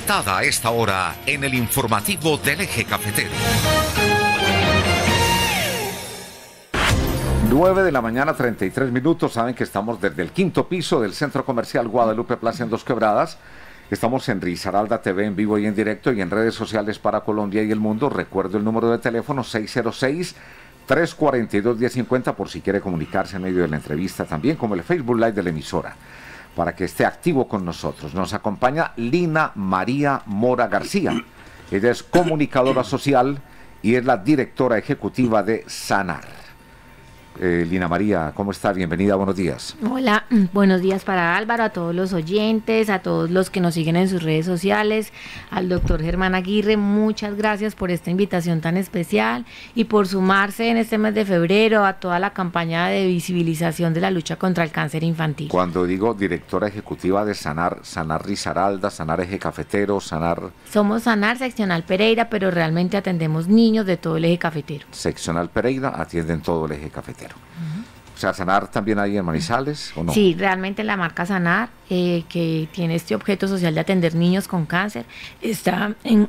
invitada a esta hora en el informativo del Eje Cafetero. 9 de la mañana, 33 minutos. Saben que estamos desde el quinto piso del Centro Comercial Guadalupe Plaza en Dos Quebradas. Estamos en Risaralda TV en vivo y en directo y en redes sociales para Colombia y el mundo. Recuerdo el número de teléfono 606-342-1050 por si quiere comunicarse en medio de la entrevista, también como el Facebook Live de la emisora, para que esté activo con nosotros. Nos acompaña Lina María Mora García. Ella es comunicadora social y es la directora ejecutiva de Sanar. Lina María, ¿cómo está? Bienvenida, buenos días. Hola, buenos días para Álvaro, a todos los oyentes, a todos los que nos siguen en sus redes sociales, al doctor Germán Aguirre, muchas gracias por esta invitación tan especial y por sumarse en este mes de febrero a toda la campaña de visibilización de la lucha contra el cáncer infantil. Cuando digo directora ejecutiva de Sanar, Sanar Risaralda, Sanar Eje Cafetero, Sanar... Somos Sanar Seccional Pereira, pero realmente atendemos niños de todo el Eje Cafetero. Seccional Pereira atienden todo el Eje Cafetero. O sea, ¿Sanar también hay en Manizales o no? Sí, realmente la marca Sanar, que tiene este objeto social de atender niños con cáncer, está en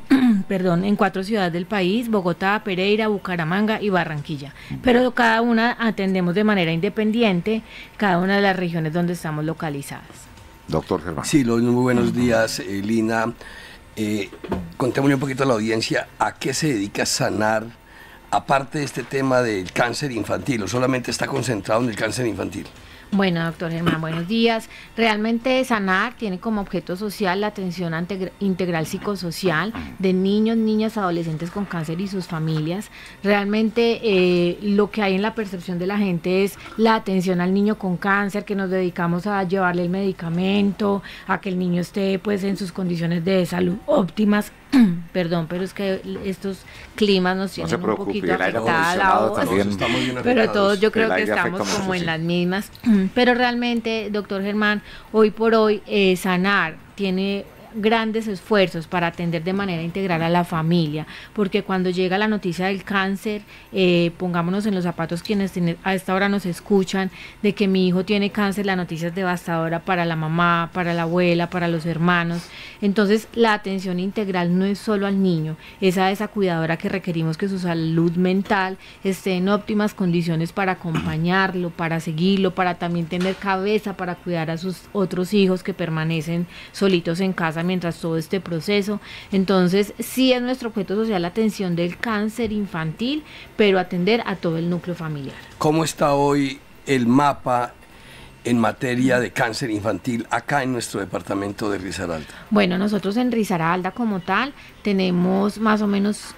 4 ciudades del país: Bogotá, Pereira, Bucaramanga y Barranquilla. Pero cada una atendemos de manera independiente cada una de las regiones donde estamos localizadas. Doctor Germán. Sí, muy buenos días, Lina. Contémosle un poquito a la audiencia a qué se dedica Sanar, aparte de este tema del cáncer infantil, o solamente está concentrado en el cáncer infantil. Bueno, doctor Germán, buenos días. Realmente Sanar tiene como objeto social la atención integral psicosocial de niños, niñas, adolescentes con cáncer y sus familias. Realmente lo que hay en la percepción de la gente es la atención al niño con cáncer, que nos dedicamos a llevarle el medicamento, a que el niño esté pues en sus condiciones de salud óptimas. Perdón, pero es que estos climas nos tienen un poquito afectados, pero todos yo creo que estamos como en las mismas. Pero realmente, doctor Germán, hoy por hoy Sanar tiene grandes esfuerzos para atender de manera integral a la familia, porque cuando llega la noticia del cáncer, pongámonos en los zapatos quienes a esta hora nos escuchan, de que mi hijo tiene cáncer, la noticia es devastadora para la mamá, para la abuela, para los hermanos. Entonces la atención integral no es solo al niño, es a esa cuidadora que requerimos que su salud mental esté en óptimas condiciones para acompañarlo, para seguirlo, para también tener cabeza para cuidar a sus otros hijos que permanecen solitos en casa mientras todo este proceso. Entonces sí es nuestro objeto social la atención del cáncer infantil, pero atender a todo el núcleo familiar. ¿Cómo está hoy el mapa en materia de cáncer infantil acá en nuestro departamento de Risaralda? Bueno, nosotros en Risaralda como tal tenemos más o menos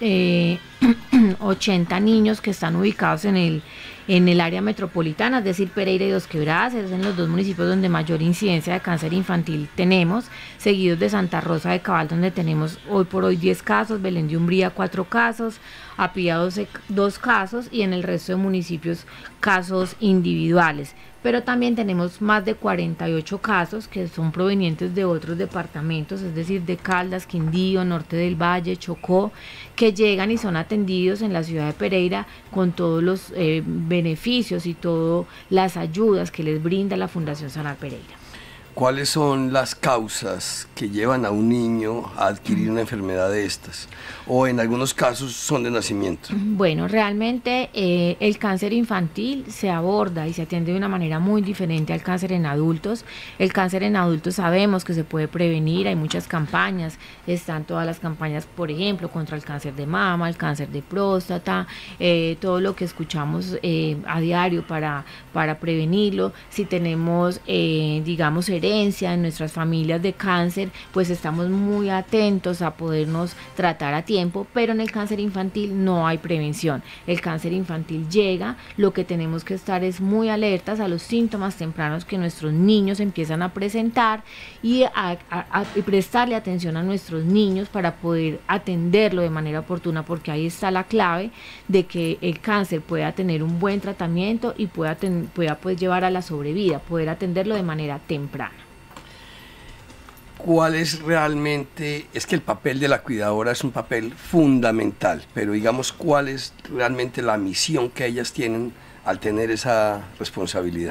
80 niños que están ubicados en el área metropolitana, es decir, Pereira y Dos Quebradas, es en los dos municipios donde mayor incidencia de cáncer infantil tenemos, seguidos de Santa Rosa de Cabal, donde tenemos hoy por hoy 10 casos, Belén de Umbría 4 casos, Apía 2 casos y en el resto de municipios casos individuales. Pero también tenemos más de 48 casos que son provenientes de otros departamentos, es decir, de Caldas, Quindío, Norte del Valle, Chocó, que llegan y son atendidos en la ciudad de Pereira con todos los beneficios y todas las ayudas que les brinda la Fundación Sanar Pereira. ¿Cuáles son las causas que llevan a un niño a adquirir una enfermedad de estas? O en algunos casos son de nacimiento. Bueno, realmente el cáncer infantil se aborda y se atiende de una manera muy diferente al cáncer en adultos. El cáncer en adultos sabemos que se puede prevenir, hay muchas campañas, están todas las campañas, por ejemplo, contra el cáncer de mama, el cáncer de próstata, todo lo que escuchamos a diario para prevenirlo. Si tenemos, digamos, herencia en nuestras familias de cáncer, pues estamos muy atentos a podernos tratar a tiempo, pero en el cáncer infantil no hay prevención. El cáncer infantil llega, lo que tenemos que estar es muy alertas a los síntomas tempranos que nuestros niños empiezan a presentar y prestarle atención a nuestros niños para poder atenderlo de manera oportuna, porque ahí está la clave de que el cáncer pueda tener un buen tratamiento y pueda pues llevar a la sobrevida, poder atenderlo de manera temprana. ¿Cuál es realmente, es que el papel de la cuidadora es un papel fundamental, pero digamos, cuál es realmente la misión que ellas tienen al tener esa responsabilidad?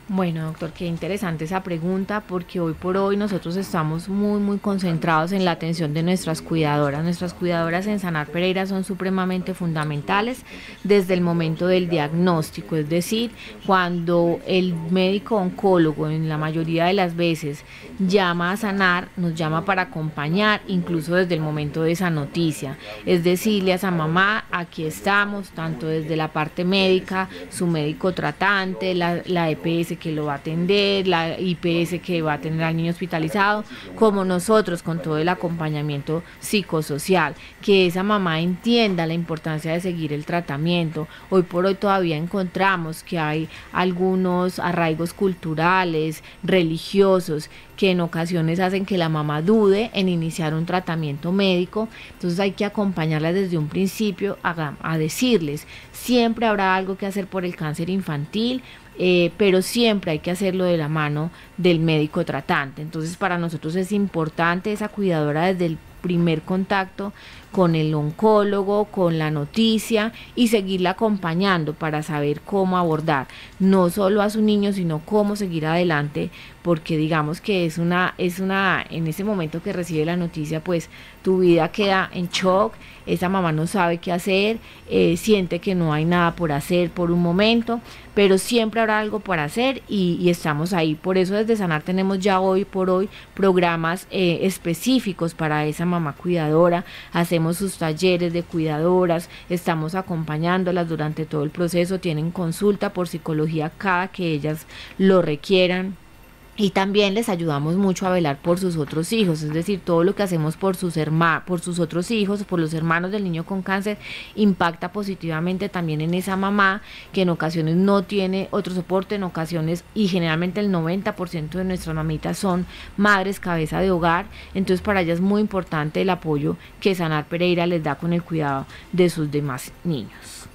Bueno, doctor, qué interesante esa pregunta, porque hoy por hoy nosotros estamos muy concentrados en la atención de nuestras cuidadoras. Nuestras cuidadoras en Sanar Pereira son supremamente fundamentales desde el momento del diagnóstico, es decir, cuando el médico oncólogo en la mayoría de las veces llama a Sanar, nos llama para acompañar incluso desde el momento de esa noticia, es decirle a esa mamá, aquí estamos, tanto desde la parte médica, su médico tratante, la EPS que lo va a atender, la IPS que va a tener al niño hospitalizado, como nosotros con todo el acompañamiento psicosocial, que esa mamá entienda la importancia de seguir el tratamiento. Hoy por hoy todavía encontramos que hay algunos arraigos culturales, religiosos, que en ocasiones hacen que la mamá dude en iniciar un tratamiento médico. Entonces hay que acompañarlas desde un principio a decirles, siempre habrá algo que hacer por el cáncer infantil, pero siempre hay que hacerlo de la mano del médico tratante. Entonces para nosotros es importante esa cuidadora desde el primer contacto con el oncólogo, con la noticia, y seguirla acompañando para saber cómo abordar no solo a su niño, sino cómo seguir adelante, porque digamos que es una en ese momento que recibe la noticia, pues tu vida queda en shock, esa mamá no sabe qué hacer, siente que no hay nada por hacer por un momento, pero siempre habrá algo por hacer y estamos ahí. Por eso desde Sanar tenemos ya hoy por hoy programas específicos para esa mamá cuidadora, hacemos sus talleres de cuidadoras, estamos acompañándolas durante todo el proceso, tienen consulta por psicología cada que ellas lo requieran. Y también les ayudamos mucho a velar por sus otros hijos, es decir, todo lo que hacemos por sus otros hijos, por los hermanos del niño con cáncer, impacta positivamente también en esa mamá que en ocasiones no tiene otro soporte, en ocasiones, y generalmente el 90% de nuestras mamitas son madres cabeza de hogar. Entonces para ellas es muy importante el apoyo que Sanar Pereira les da con el cuidado de sus demás niños.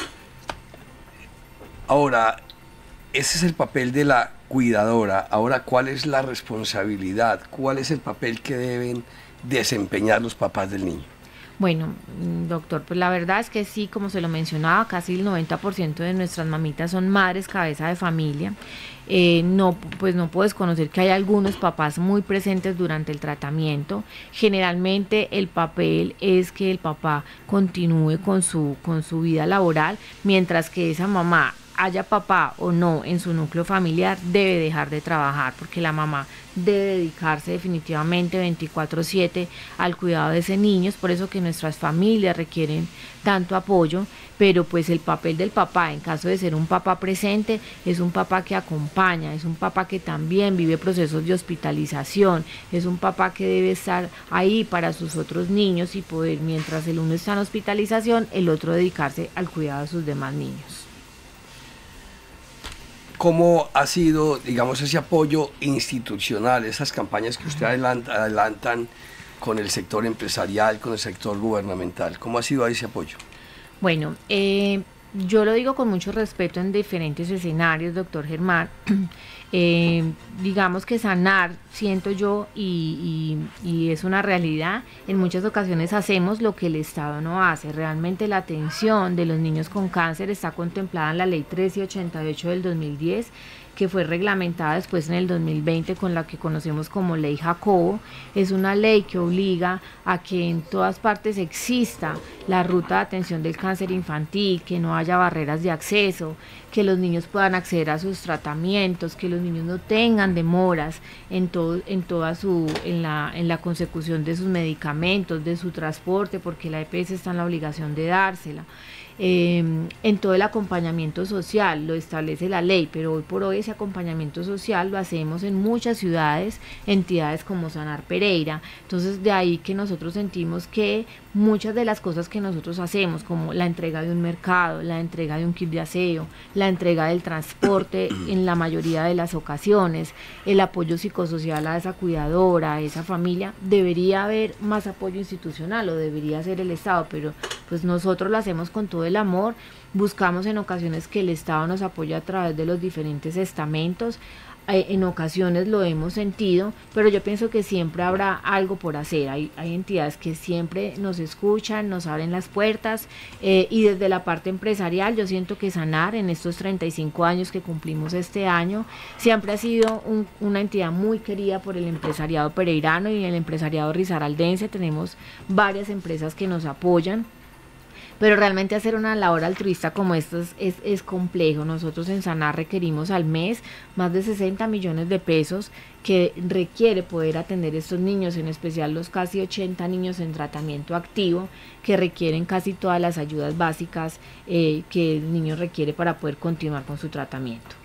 Ahora, ese es el papel de la cuidadora. Ahora, ¿cuál es la responsabilidad? ¿Cuál es el papel que deben desempeñar los papás del niño? Bueno, doctor, pues la verdad es que sí, como se lo mencionaba, casi el 90% de nuestras mamitas son madres cabeza de familia. No puedo desconocer que hay algunos papás muy presentes durante el tratamiento. Generalmente el papel es que el papá continúe con su vida laboral, mientras que esa mamá, haya papá o no en su núcleo familiar, debe dejar de trabajar, porque la mamá debe dedicarse definitivamente 24/7 al cuidado de ese niño. Es por eso que nuestras familias requieren tanto apoyo, pero pues el papel del papá, en caso de ser un papá presente, es un papá que acompaña, es un papá que también vive procesos de hospitalización, es un papá que debe estar ahí para sus otros niños y poder, mientras el uno está en hospitalización, el otro dedicarse al cuidado de sus demás niños. ¿Cómo ha sido, digamos, ese apoyo institucional, esas campañas que usted adelantan con el sector empresarial, con el sector gubernamental? ¿Cómo ha sido ese apoyo? Bueno, yo lo digo con mucho respeto en diferentes escenarios, doctor Germán. Digamos que Sanar, siento yo, y es una realidad, en muchas ocasiones hacemos lo que el Estado no hace. Realmente la atención de los niños con cáncer está contemplada en la Ley 1388 del 2010, que fue reglamentada después en el 2020 con la que conocemos como Ley Jacobo. Es una ley que obliga a que en todas partes exista la ruta de atención del cáncer infantil, que no haya barreras de acceso, que los niños puedan acceder a sus tratamientos, que los niños no tengan demoras en la consecución de sus medicamentos, de su transporte, porque la EPS está en la obligación de dársela. En todo el acompañamiento social lo establece la ley, pero hoy por hoy ese acompañamiento social lo hacemos en muchas ciudades, entidades como Sanar Pereira. Entonces de ahí que nosotros sentimos que muchas de las cosas que nosotros hacemos, como la entrega de un mercado, la entrega de un kit de aseo, la entrega del transporte en la mayoría de las ocasiones, el apoyo psicosocial a esa cuidadora, a esa familia, debería haber más apoyo institucional, o debería ser el Estado, pero pues nosotros lo hacemos con todo el amor. Buscamos en ocasiones que el Estado nos apoye a través de los diferentes estamentos. en ocasiones lo hemos sentido, pero yo pienso que siempre habrá algo por hacer. Hay entidades que siempre nos escuchan, nos abren las puertas, y desde la parte empresarial yo siento que Sanar en estos 35 años que cumplimos este año siempre ha sido una entidad muy querida por el empresariado pereirano y el empresariado risaraldense. Tenemos varias empresas que nos apoyan, pero realmente hacer una labor altruista como esta es complejo. Nosotros en Sanar requerimos al mes más de 60 millones de pesos que requiere poder atender a estos niños, en especial los casi 80 niños en tratamiento activo que requieren casi todas las ayudas básicas que el niño requiere para poder continuar con su tratamiento.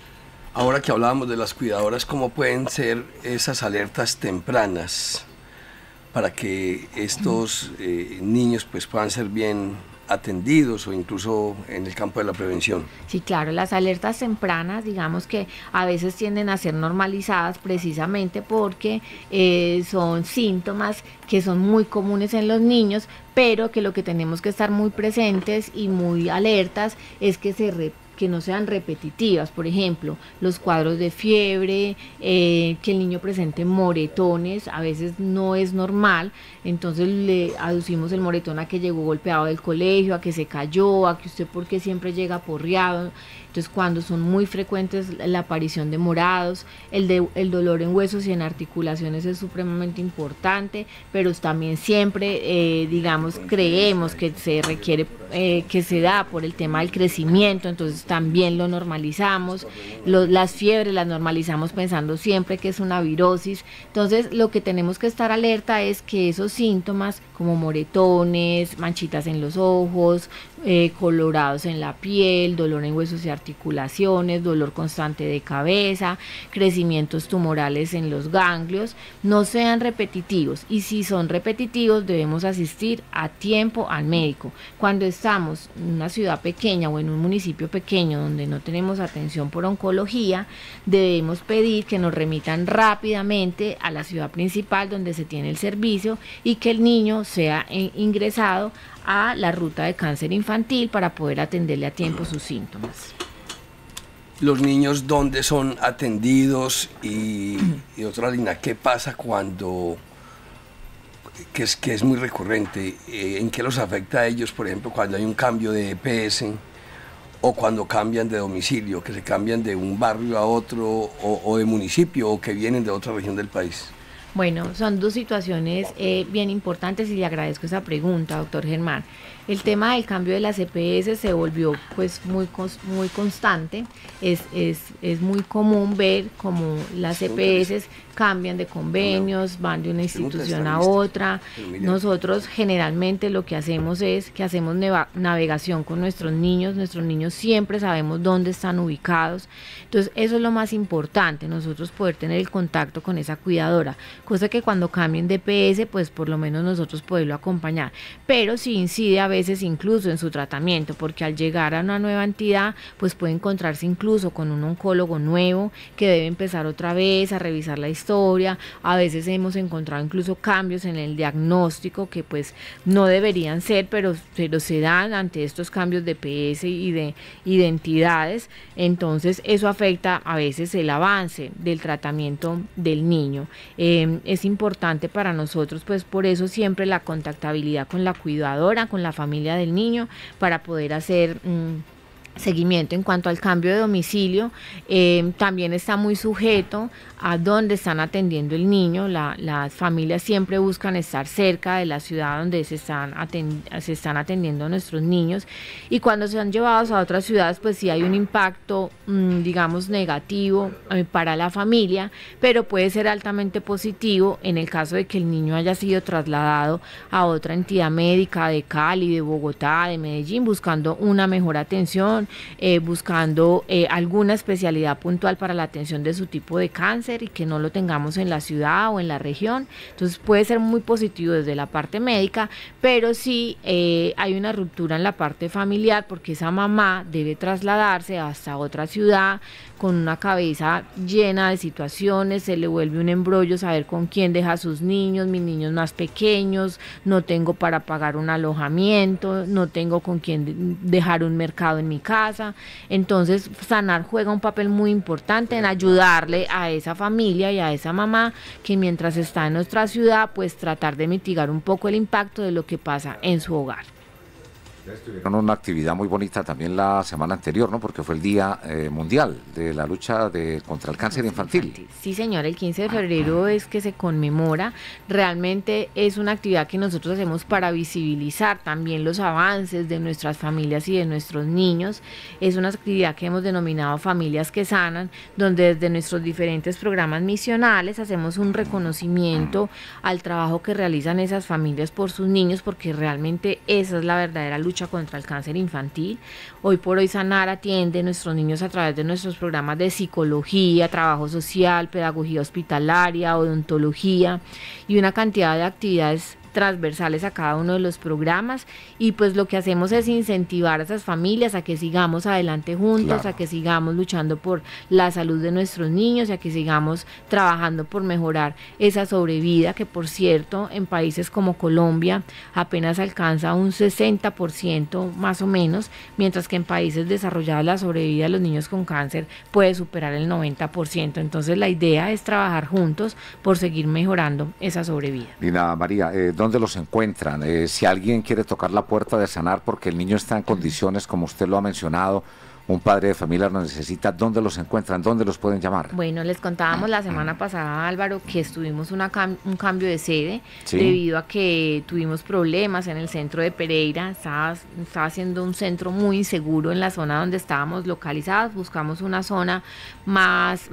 Ahora que hablábamos de las cuidadoras, ¿cómo pueden ser esas alertas tempranas para que estos niños pues puedan ser bien atendidos o incluso en el campo de la prevención? Sí, claro, las alertas tempranas, digamos que a veces tienden a ser normalizadas precisamente porque son síntomas que son muy comunes en los niños, pero que lo que tenemos que estar muy presentes y muy alertas es que no sean repetitivas. Por ejemplo, los cuadros de fiebre, que el niño presente moretones, a veces no es normal, entonces le aducimos el moretón a que llegó golpeado del colegio, a que se cayó, a que usted porque siempre llega porreado. Entonces, cuando son muy frecuentes la aparición de morados, el dolor en huesos y en articulaciones es supremamente importante, pero también siempre, digamos, creemos que se requiere, que se da por el tema del crecimiento, entonces también lo normalizamos. Las fiebres las normalizamos pensando siempre que es una virosis. Entonces, lo que tenemos que estar alerta es que esos síntomas como moretones, manchitas en los ojos, colorados en la piel, dolor en huesos y articulaciones, dolor constante de cabeza, crecimientos tumorales en los ganglios, no sean repetitivos, y si son repetitivos debemos asistir a tiempo al médico. Cuando estamos en una ciudad pequeña o en un municipio pequeño donde no tenemos atención por oncología, debemos pedir que nos remitan rápidamente a la ciudad principal donde se tiene el servicio y que el niño sea ingresado a la ruta de cáncer infantil para poder atenderle a tiempo sus síntomas. Los niños, ¿dónde son atendidos? Y otra Lina, ¿qué pasa cuando, que es muy recurrente, en qué los afecta a ellos, por ejemplo, cuando hay un cambio de EPS o cuando cambian de domicilio, que se cambian de un barrio a otro o de municipio o que vienen de otra región del país? Bueno, son dos situaciones bien importantes y le agradezco esa pregunta, doctor Germán. El tema del cambio de las EPS se volvió pues muy constante. Es muy común ver cómo las EPS cambian de convenios, van de una institución a otra. Nosotros generalmente lo que hacemos es que hacemos navegación con nuestros niños siempre sabemos dónde están ubicados. Entonces eso es lo más importante, nosotros poder tener el contacto con esa cuidadora, cosa que cuando cambien de EPS pues por lo menos nosotros poderlo acompañar, pero sí incide a veces incluso en su tratamiento, porque al llegar a una nueva entidad pues puede encontrarse incluso con un oncólogo nuevo que debe empezar otra vez a revisar la historia. A veces hemos encontrado incluso cambios en el diagnóstico que pues no deberían ser, pero se dan ante estos cambios de EPS y de identidades. Entonces eso afecta a veces el avance del tratamiento del niño. Es importante para nosotros, pues por eso siempre la contactabilidad con la cuidadora, con la familia del niño, para poder hacer seguimiento. En cuanto al cambio de domicilio, también está muy sujeto a dónde están atendiendo el niño. Las familias siempre buscan estar cerca de la ciudad donde se están atendiendo a nuestros niños, y cuando se han llevados a otras ciudades pues sí hay un impacto digamos negativo para la familia, pero puede ser altamente positivo en el caso de que el niño haya sido trasladado a otra entidad médica de Cali, de Bogotá, de Medellín, buscando una mejor atención, buscando alguna especialidad puntual para la atención de su tipo de cáncer, y que no lo tengamos en la ciudad o en la región. Entonces puede ser muy positivo desde la parte médica, pero sí hay una ruptura en la parte familiar, porque esa mamá debe trasladarse hasta otra ciudad con una cabeza llena de situaciones, se le vuelve un embrollo saber con quién deja a sus niños, mis niños más pequeños, no tengo para pagar un alojamiento, no tengo con quién dejar un mercado en mi casa. Entonces Sanar juega un papel muy importante en ayudarle a esa familia y a esa mamá que mientras está en nuestra ciudad, pues tratar de mitigar un poco el impacto de lo que pasa en su hogar. Tuvieron una actividad muy bonita también la semana anterior, ¿no? Porque fue el Día Mundial de la lucha contra el cáncer infantil. Sí, señor, el 15 de febrero es que se conmemora. Realmente es una actividad que nosotros hacemos para visibilizar también los avances de nuestras familias y de nuestros niños. Es una actividad que hemos denominado Familias que Sanan, donde desde nuestros diferentes programas misionales hacemos un reconocimiento al trabajo que realizan esas familias por sus niños, porque realmente esa es la verdadera lucha contra el cáncer infantil. Hoy por hoy Sanar atiende a nuestros niños a través de nuestros programas de psicología, trabajo social, pedagogía hospitalaria, odontología y una cantidad de actividades transversales a cada uno de los programas, y pues lo que hacemos es incentivar a esas familias a que sigamos adelante juntos, claro, a que sigamos luchando por la salud de nuestros niños y a que sigamos trabajando por mejorar esa sobrevida, que por cierto en países como Colombia apenas alcanza un 60% más o menos, mientras que en países desarrollados la sobrevida de los niños con cáncer puede superar el 90%. Entonces la idea es trabajar juntos por seguir mejorando esa sobrevida. Lina María, ¿dónde los encuentran? Si alguien quiere tocar la puerta de Sanar porque el niño está en condiciones, como usted lo ha mencionado, un padre de familia lo necesita, ¿dónde los encuentran? ¿Dónde los pueden llamar? Bueno, les contábamos la semana pasada, Álvaro, que estuvimos un cambio de sede, ¿sí?, debido a que tuvimos problemas en el centro de Pereira. Estaba siendo un centro muy inseguro en la zona donde estábamos localizados. Buscamos una zona más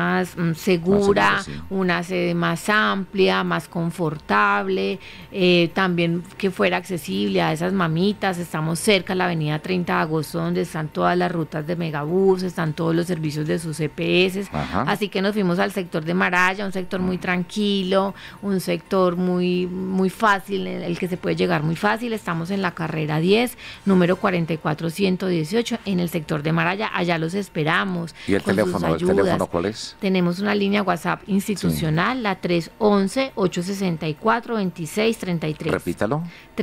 segura, sí, una sede más amplia, más confortable, también que fuera accesible a esas mamitas. Estamos cerca de la avenida 30 de agosto, donde están todas las rutas de Megabús, están todos los servicios de sus EPS, así que nos fuimos al sector de Maraya, un sector muy tranquilo, un sector muy fácil, el que se puede llegar muy fácil. Estamos en la carrera 10, número 44118, en el sector de Maraya. Allá los esperamos. ¿Y el teléfono cuál es? Tenemos una línea WhatsApp institucional, sí, la 311-864-2633. Repítalo.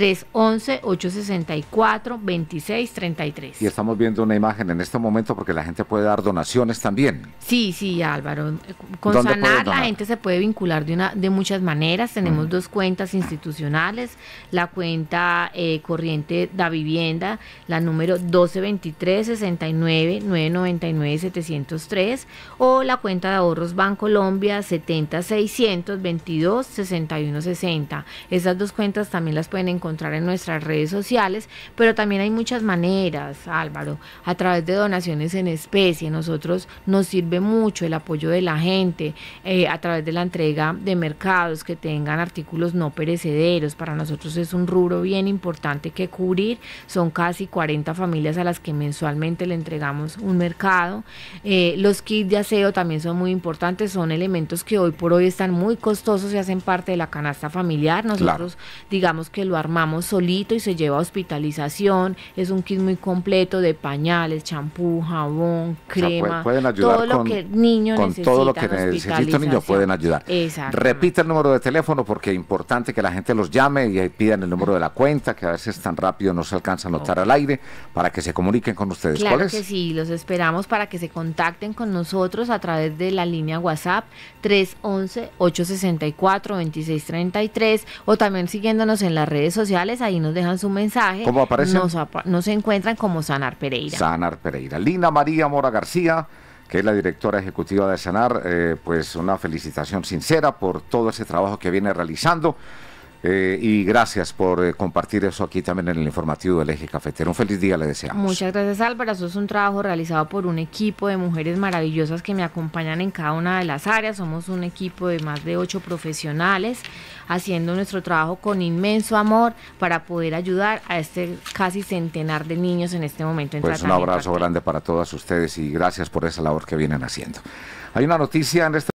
311-864-2633. Y estamos viendo una imagen en este momento porque la gente puede dar donaciones también. Sí, Álvaro. Con Sanar la gente se puede vincular de muchas maneras. Tenemos dos cuentas institucionales, la cuenta corriente Da Vivienda, la número 1223-69-999-703, o la cuenta de ahorros Bancolombia 70-622-6160. Esas dos cuentas también las pueden encontrar en nuestras redes sociales, pero también hay muchas maneras, Álvaro, a través de donaciones en especie. Nosotros nos sirve mucho el apoyo de la gente a través de la entrega de mercados que tengan artículos no perecederos. Para nosotros es un rubro bien importante que cubrir. Son casi 40 familias a las que mensualmente le entregamos un mercado. Los kits de aseo también son muy importantes, son elementos que hoy por hoy están muy costosos y hacen parte de la canasta familiar. Nosotros digamos que lo armamos solito y se lleva a hospitalización. Es un kit muy completo de pañales, champú, jabón, crema, o sea, pueden ayudar todo lo que el niño necesita. Todo lo que necesita un niño pueden ayudar. Repita el número de teléfono porque es importante que la gente los llame y pidan el número de la cuenta, que a veces tan rápido no se alcanza a notar al aire, para que se comuniquen con ustedes. Claro ¿Cuál es? Que sí, los esperamos para que se contacten con nosotros a través de la línea WhatsApp 311-864-2633, o también siguiéndonos en las redes sociales. Ahí nos dejan su mensaje. ¿Cómo aparecen? Nos encuentran como Sanar Pereira. Sanar Pereira. Lina María Mora García, que es la directora ejecutiva de Sanar, pues una felicitación sincera por todo ese trabajo que viene realizando, y gracias por compartir eso aquí también en el informativo del Eje Cafetero. Un feliz día le deseamos. Muchas gracias, Álvaro. Eso es un trabajo realizado por un equipo de mujeres maravillosas que me acompañan en cada una de las áreas. Somos un equipo de más de 8 profesionales haciendo nuestro trabajo con inmenso amor para poder ayudar a este casi centenar de niños en este momento en tratamiento. Pues un abrazo grande para todas ustedes y gracias por esa labor que vienen haciendo. Hay una noticia en este